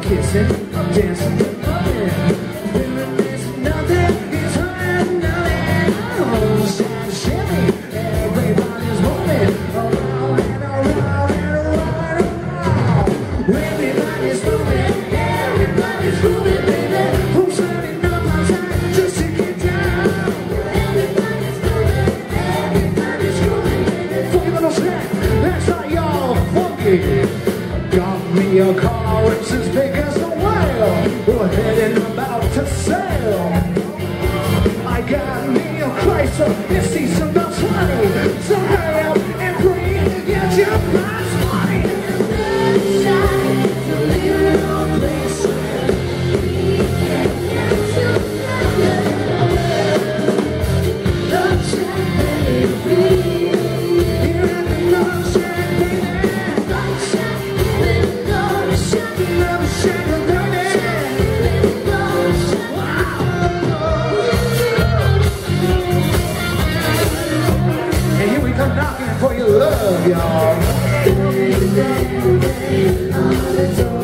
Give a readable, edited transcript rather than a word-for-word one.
kissing, I'm dancing, loving. Feeling this nothing, it's hurting nothing. Oh, shimmy, everybody's moving around and around and around and around. Everybody's moving, everybody's moving, baby. Who's turning up my time just to get down? Everybody's moving, everybody's moving, baby. Funky little snack, that's how y'all funky. Got me a car, it's as big as the whale. We're heading about to sail. I got me a Chrysler, it's season about 20. So hurry up and bring get your prize money. I'm knocking for your love, y'all.